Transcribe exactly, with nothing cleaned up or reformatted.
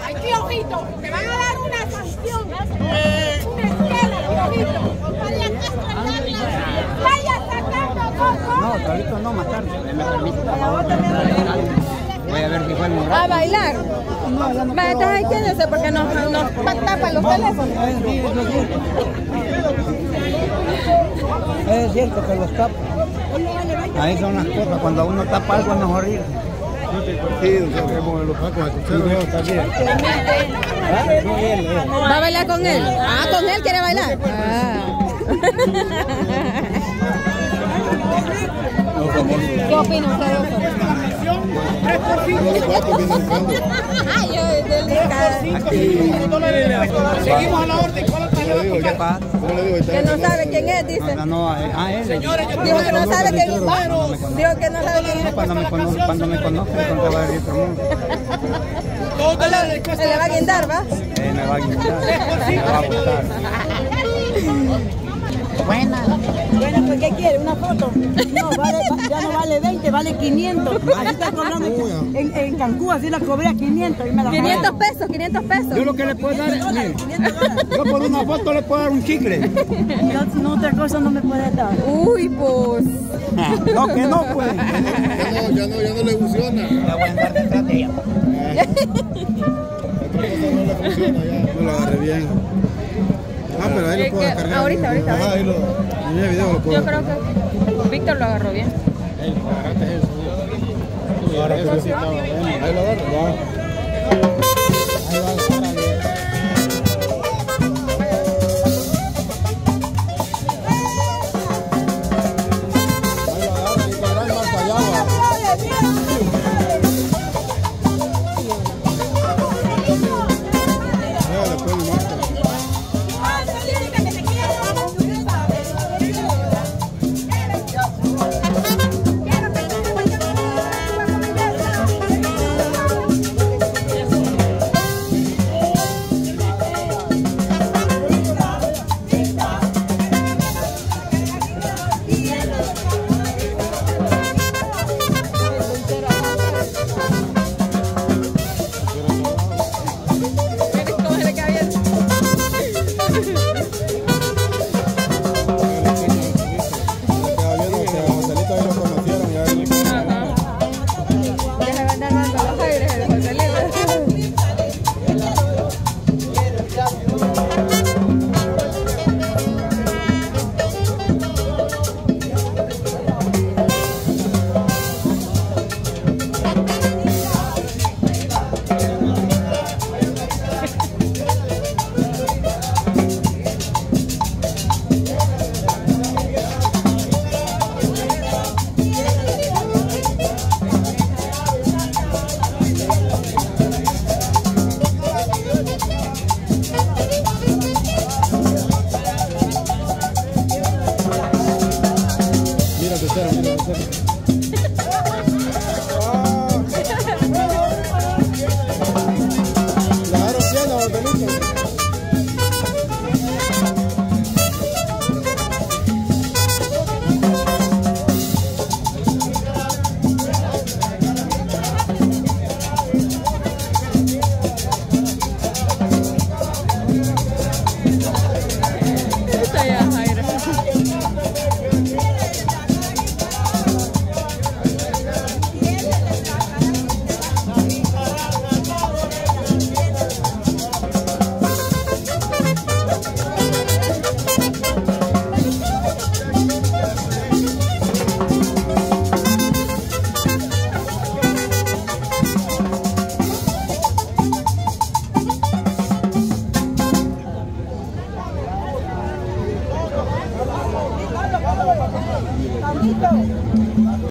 Aquí, ojito, te van a dar una sanción, una esquela, ojito. Vaya sacando coco. No, ahorita no, más tarde. Me permite, por favor. Voy a ver si fue el morado. ¿A bailar? Va, estás ahí, quédese porque nos, nos tapan los teléfonos. Es cierto que los tapa. Ahí son las cosas, cuando uno tapa algo es mejor ir. ¿Va a bailar con él? Ah, ¿con él quiere bailar? Ah. ¿Qué opina usted de eso? Seguimos a la orden. ¿Qué pasa? Que no sabe quién es, dice. No, no, ah, él. Dijo que no sabe quién es. Dijo que no sabe quién es. Cuando me conozco, cuando me conozco, entonces va a venir todo el mundo. Se le va a guindar, ¿va? Eh, me va a guindar. Me va a gustar. Buena. Bueno, pues ¿qué quiere? ¿Una foto? No, vale, ya no vale veinte, vale quinientos. Así está cobrando en, en Cancún, así la cobré a quinientos. Y me la quinientos pesos, quinientos pesos. Yo lo que le puedo dar es, mire, yo por una foto le puedo dar un chicle. No, no, otra cosa no me puede dar. Uy, pues. No, que no, pues. Ya no, ya no, ya no le funciona. La voy a andar detrás de ella. Otra cosa no le funciona ya. Yo lo agarré bien. Ah, pero ahí lo puedo descargar. Ahorita, ahorita. Ah, ahí lo, en el video lo puedo. Yo creo que Víctor lo agarró bien. Ahí lo agarraste eso. Ahora que sí estaba bueno. Ahí lo agarro. Ya. Ahí va, ahora bien. Ahí lo agarra y cobrar más para allá. Ya, después me marca. Mira, tercero, mira, tercero. La agarro bien, la